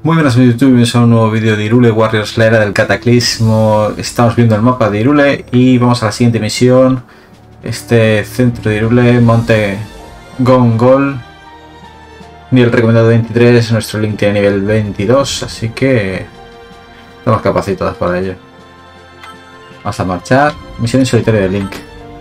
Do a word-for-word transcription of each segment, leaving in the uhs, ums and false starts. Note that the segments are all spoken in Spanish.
Muy buenas YouTube, bienvenidos a un nuevo vídeo de Hyrule Warriors, la era del cataclismo. Estamos viendo el mapa de Hyrule y vamos a la siguiente misión. Este centro de Hyrule, Monte Gongol, nivel recomendado veintitrés, nuestro link tiene nivel veintidós, así que estamos capacitados para ello. Vamos a marchar. Misión en solitario de Link.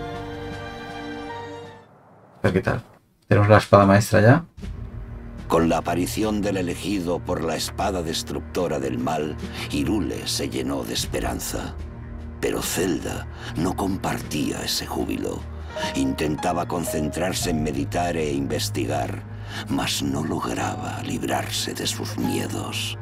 A ver qué tal. Tenemos la espada maestra ya. Con la aparición del elegido por la espada destructora del mal, Hyrule se llenó de esperanza. Pero Zelda no compartía ese júbilo. Intentaba concentrarse en meditar e investigar, mas no lograba librarse de sus miedos.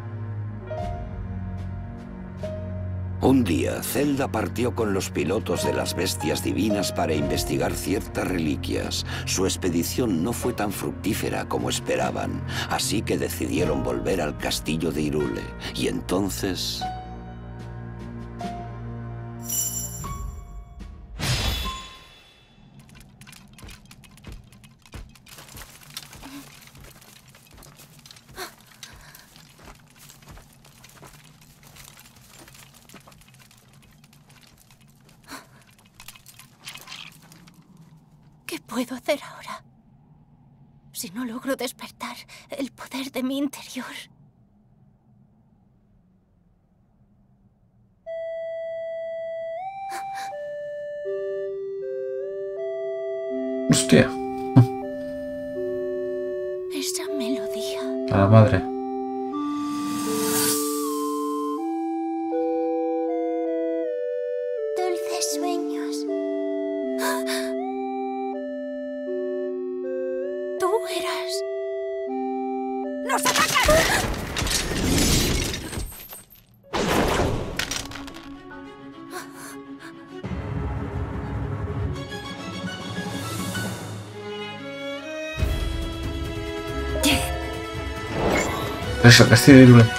Un día, Zelda partió con los pilotos de las bestias divinas para investigar ciertas reliquias. Su expedición no fue tan fructífera como esperaban, así que decidieron volver al castillo de Hyrule. Y entonces... ¿Qué puedo hacer ahora? Si no logro despertar el poder de mi interior. Hostia. Esa melodía. A la madre. Dulces sueños. Tú eras... ¡Nos atacan! Eso, castillo de Hyrule.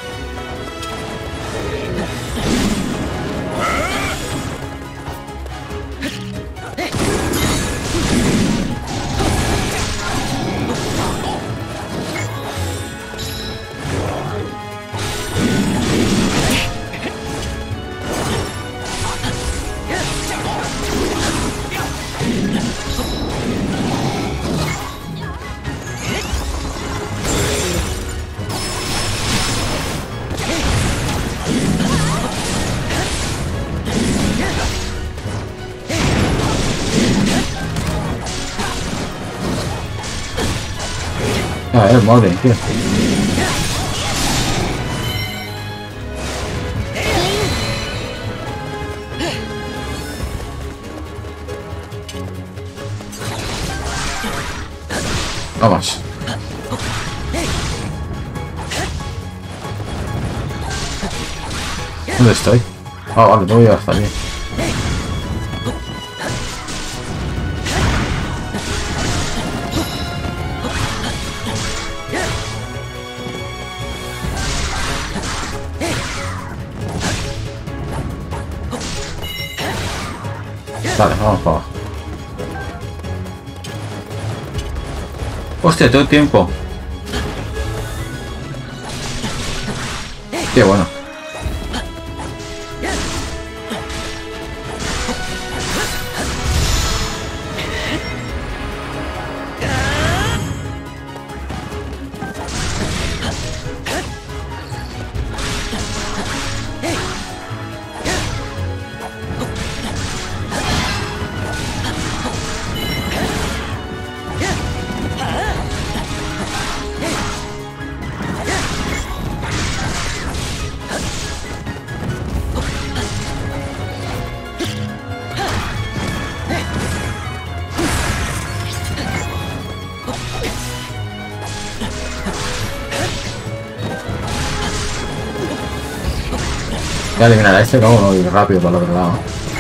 Ah, es madre, tío. Vamos. ¿Dónde estoy? Ah, vale, no voy a estar bien. Vale, vamos para abajo. Hostia, todo el tiempo. Qué bueno. Voy a eliminar a este, no, no, ir rápido para el otro lado.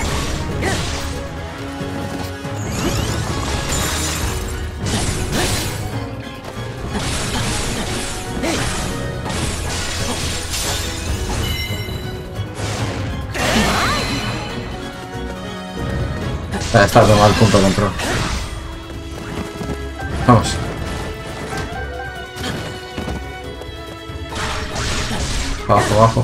Ya está tomado el punto de control. Vamos. Abajo, abajo.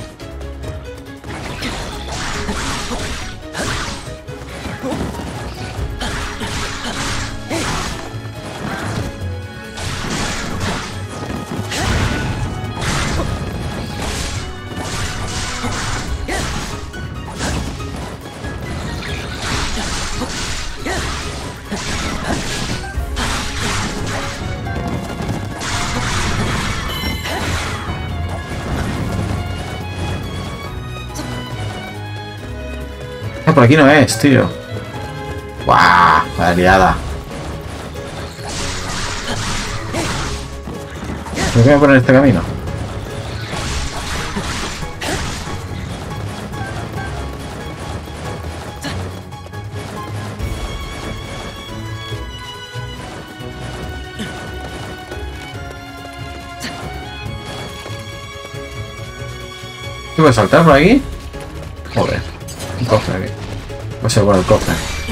Por aquí no es, tío. ¡Guau! La liada. ¿Me voy a poner este camino? ¿Qué voy a saltar por aquí? Joder. Un cofre aquí. Va a ser bueno el cofre.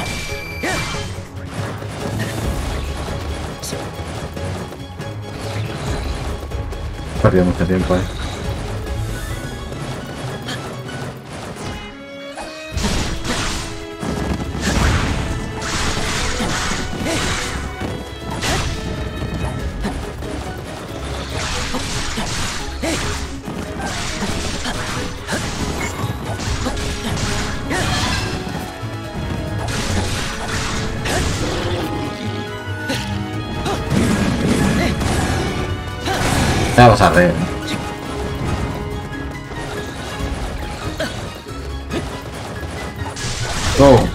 He perdido mucho tiempo, eh. Vamos a ver. Oh.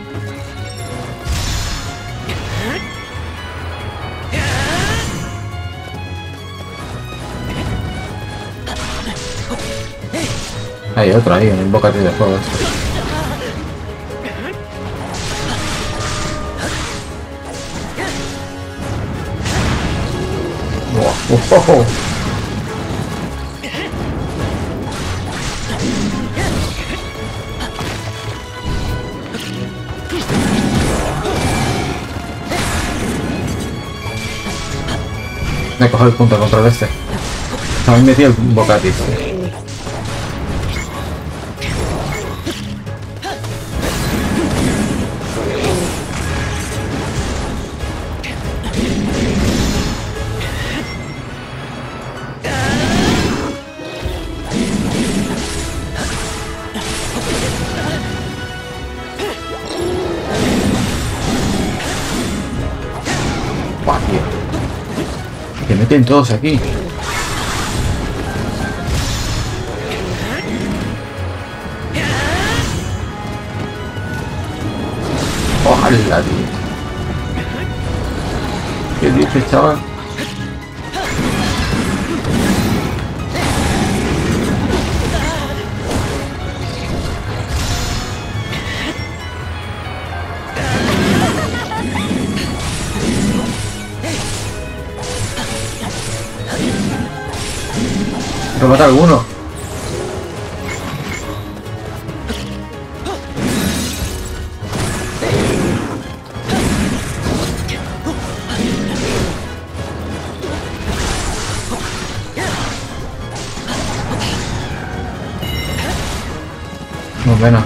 Hay otro ahí, un invocatorio de fuego. Oh, oh, oh. Me he cogido el punto de control este. También metí el bocati. Buah, tío. Que meten todos aquí. Ojalá, tío. ¿Qué dices, chaval? ¿Me mata alguno? No, bueno.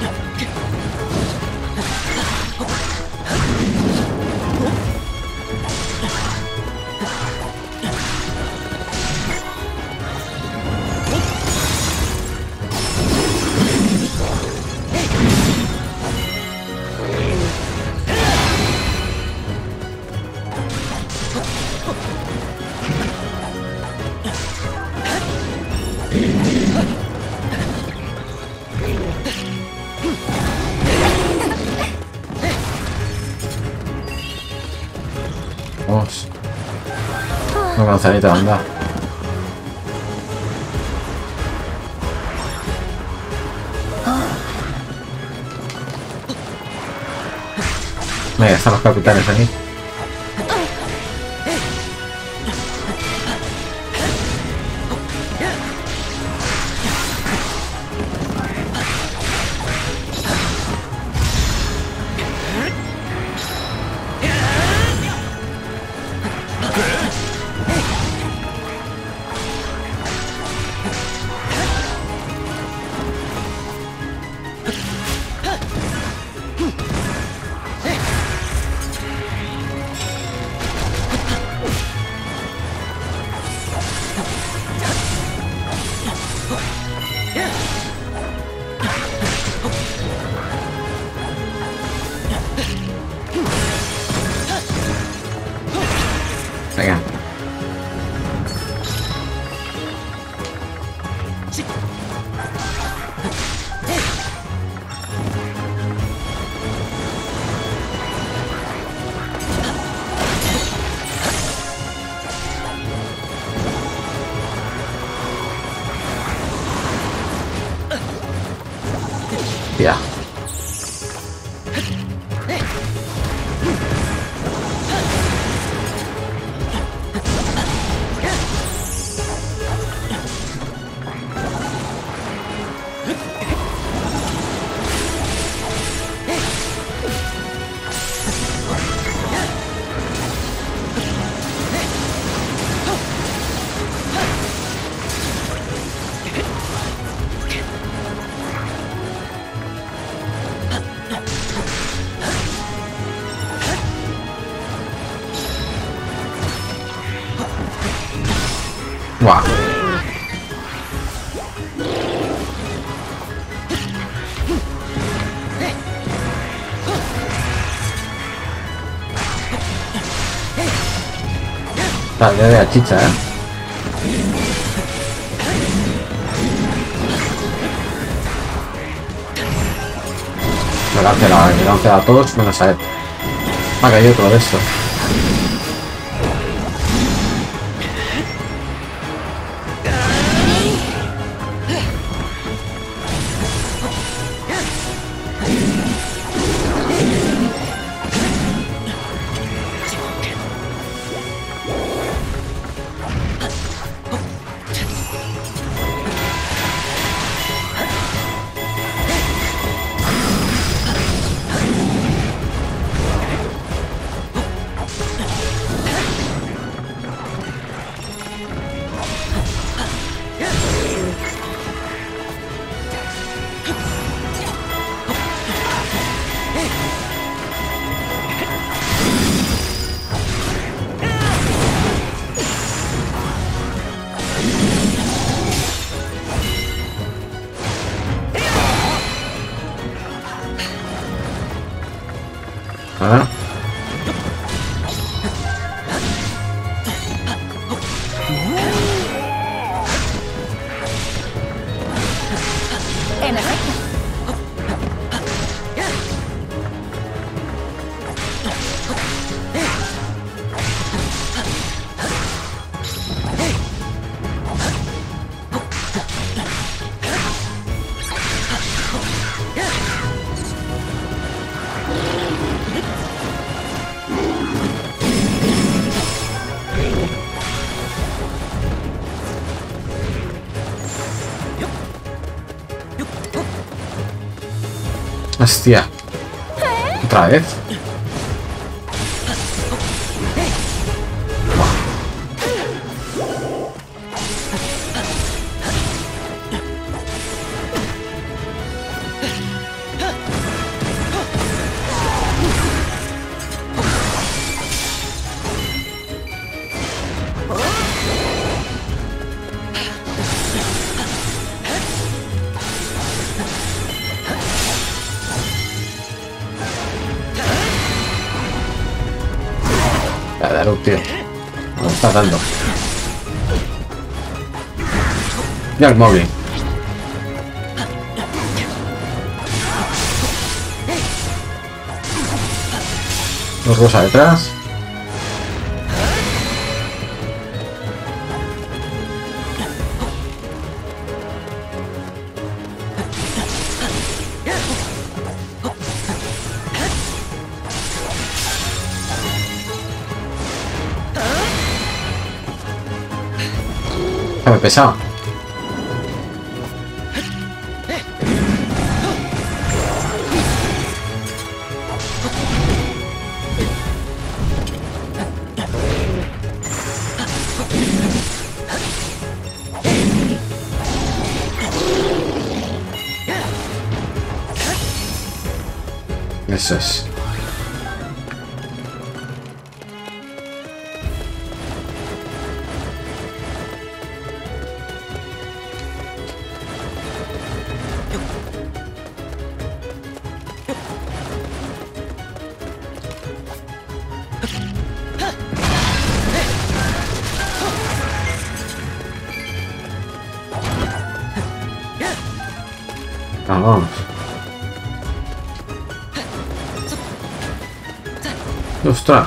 Vamos. Una manzanita, anda. Venga, están los capitanes aquí. Hostia. Guau. Vale, de la chicha, eh. Me lo han cancelado, me lo han cancelado a todos menos a él. Me ha caído otro de esto. Ah. En efecto. Hostia. Otra vez. Tío, me está dando. Ya el móvil. Dos cosas detrás. Me pesado. Eso es. Vamos. Ostras.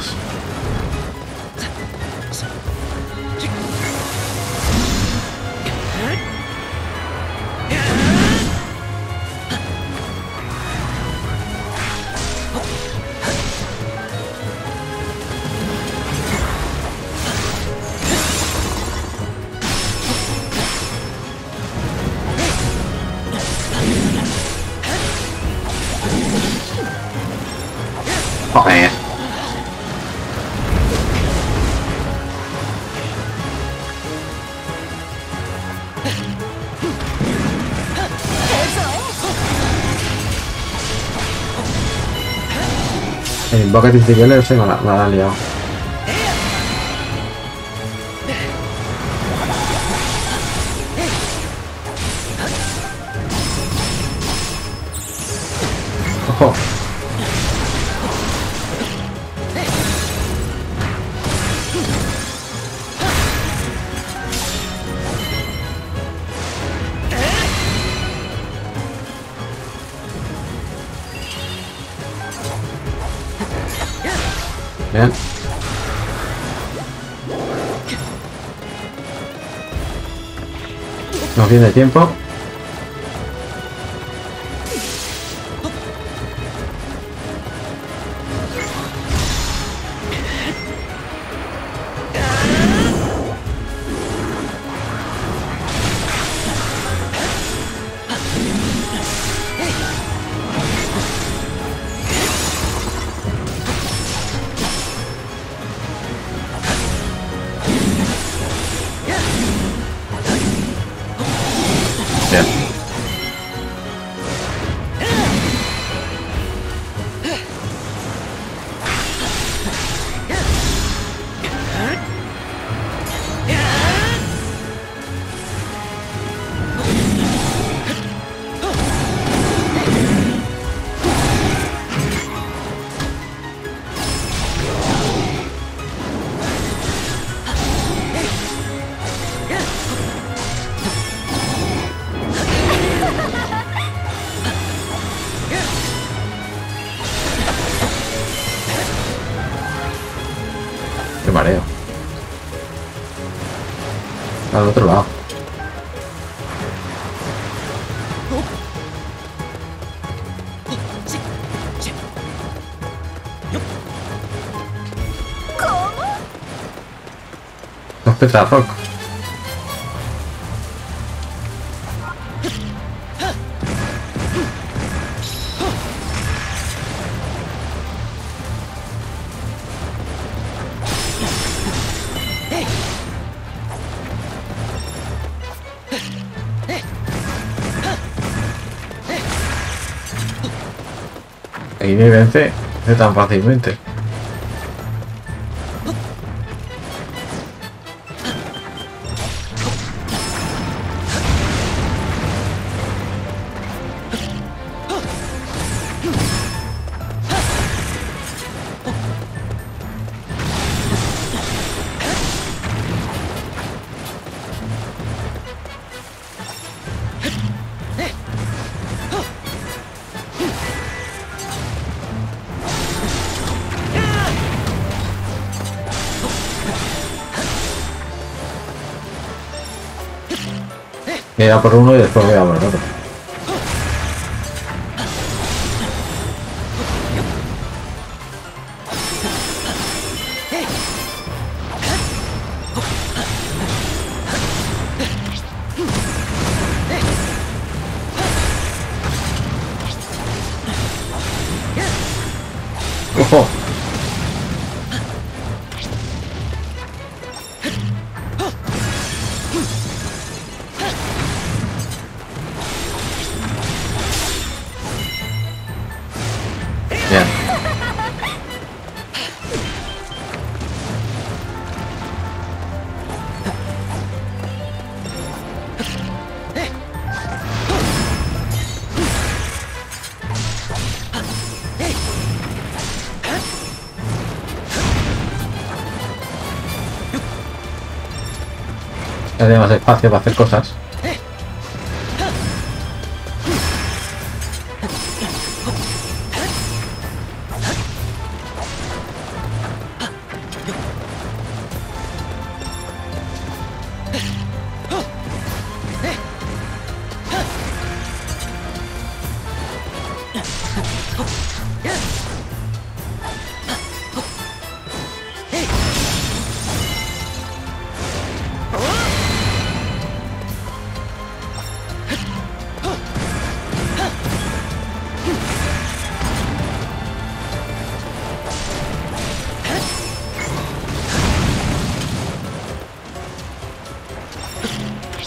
Joder. El Invocative Tigeler se me la, me la ha liado. Ojo. Bien. Nos viene tiempo. Bien. Qué mareo. Al otro lado. Dos Petarrock. Y me vence de tan fácilmente. Voy a por uno y después voy a por el otro. ¡Ojo! Bien. Ya tenemos espacio para hacer cosas.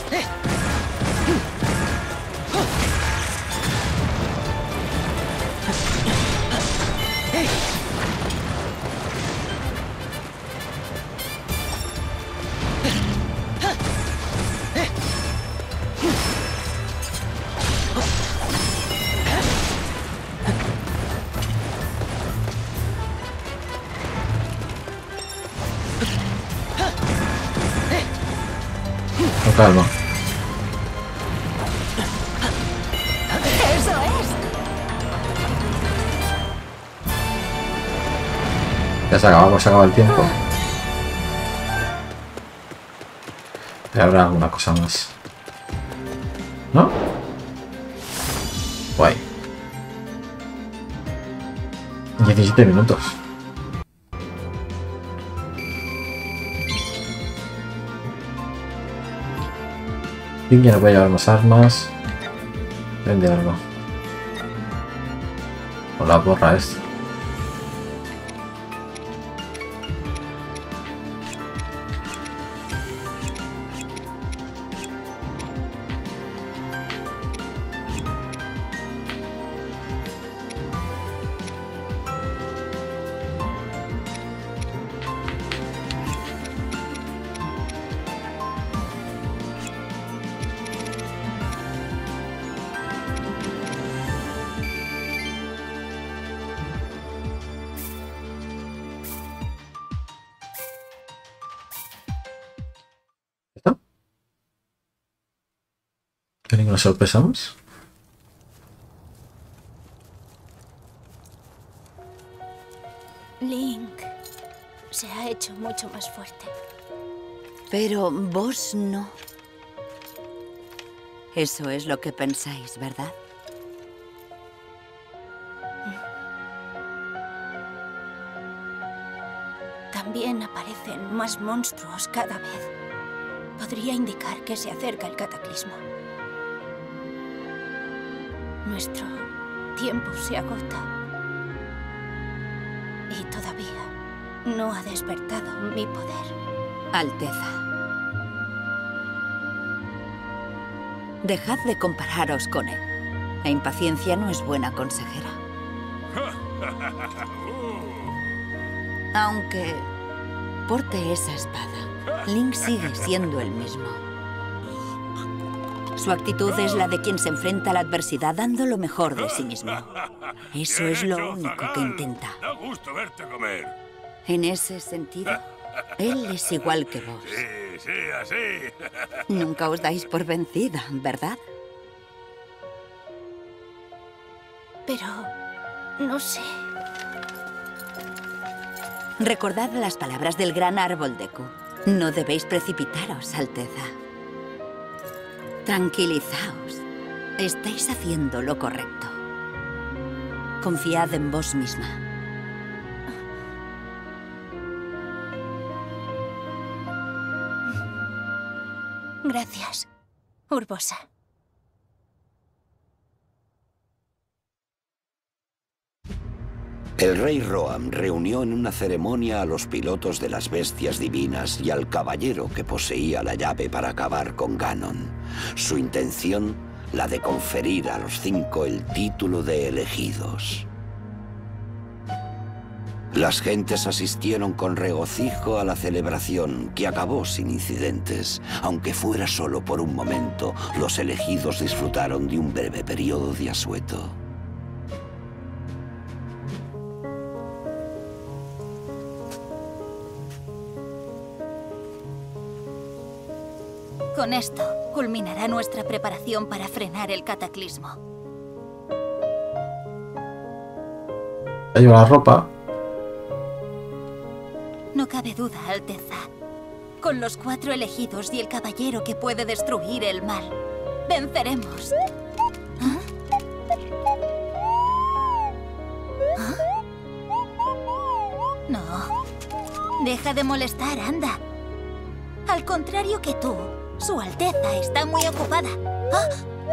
Con calma. ¡Eso es! Ya se acaba, se acaba el tiempo. Y habrá alguna cosa más. ¿No? Guay. diecisiete minutos. Link ya no puede llevar más armas. Vende algo. O la borra esto. ¿Qué ninguna sorpresa más? Link se ha hecho mucho más fuerte. Pero vos no. Eso es lo que pensáis, ¿verdad? También aparecen más monstruos cada vez. Podría indicar que se acerca el cataclismo. Nuestro tiempo se agota. Y todavía no ha despertado mi poder. Alteza. Dejad de compararos con él. La impaciencia no es buena consejera. Aunque porte esa espada, Link sigue siendo el mismo. Su actitud es la de quien se enfrenta a la adversidad dando lo mejor de sí mismo. Eso es lo único que intenta. Da gusto verte comer. En ese sentido, él es igual que vos. Sí, sí, así. Nunca os dais por vencida, ¿verdad? Pero no sé. Recordad las palabras del gran árbol Deku. No debéis precipitaros, Alteza. Tranquilizaos. Estáis haciendo lo correcto. Confiad en vos misma. Gracias, Urbosa. El rey Roam reunió en una ceremonia a los pilotos de las bestias divinas y al caballero que poseía la llave para acabar con Ganon. Su intención, la de conferir a los cinco el título de elegidos. Las gentes asistieron con regocijo a la celebración, que acabó sin incidentes. Aunque fuera solo por un momento, los elegidos disfrutaron de un breve periodo de asueto. Con esto, culminará nuestra preparación para frenar el cataclismo. Ya lleva la ropa. No cabe duda, Alteza. Con los cuatro elegidos y el caballero que puede destruir el mal, venceremos. ¿Ah? ¿Ah? No. Deja de molestar, anda. Al contrario que tú, Su Alteza está muy ocupada. ¿Ah?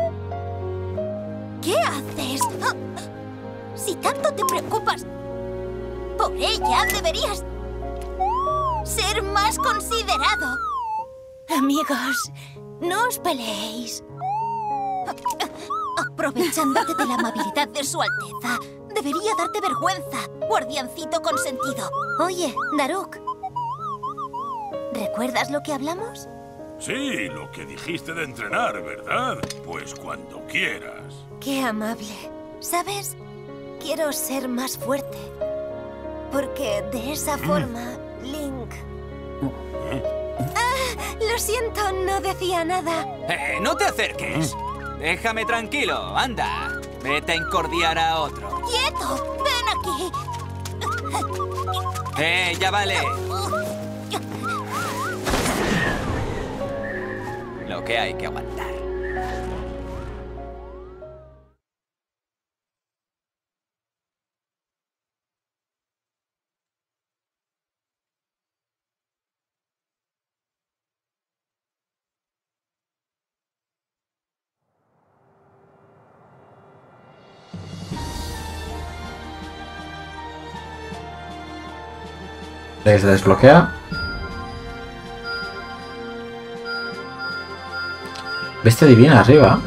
¿Qué haces? ¿Ah? Si tanto te preocupas por ella, deberías ser más considerado. Amigos, No os peleéis. Aprovechándote de la amabilidad de su Alteza. Debería darte vergüenza, guardiancito consentido. Oye, Daruk. ¿Recuerdas lo que hablamos? Sí, lo que dijiste de entrenar, ¿verdad? Pues cuando quieras. Qué amable. ¿Sabes? Quiero ser más fuerte. Porque de esa forma, Link... Ah, lo siento, no decía nada. Eh, no te acerques. Déjame tranquilo, anda. Vete a encordiar a otro. ¡Quieto! ¡Ven aquí! Eh, ya vale. Lo que hay que aguantar. Se desbloquea. Bestia divina arriba.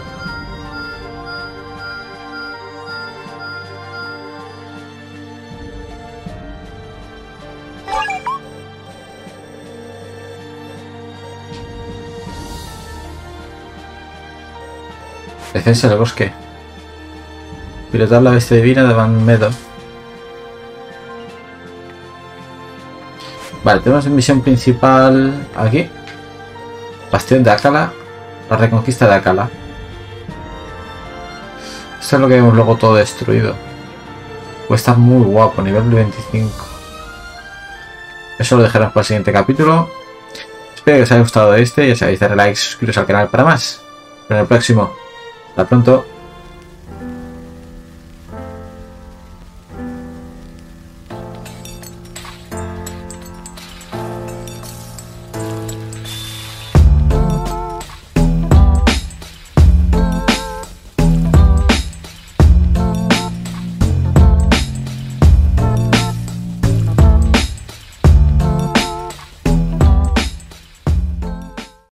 Defensa del bosque. Pilotar la bestia divina de Van Meadow. Vale, tenemos misión principal aquí. Bastión de Akkala. La reconquista de Akkala. Esto es lo que vemos luego todo destruido. Puede estar muy guapo, nivel veinticinco. Eso lo dejaremos para el siguiente capítulo. Espero que os haya gustado este. Ya sabéis, darle like, suscribiros al canal para más. Pero en el próximo. Hasta pronto.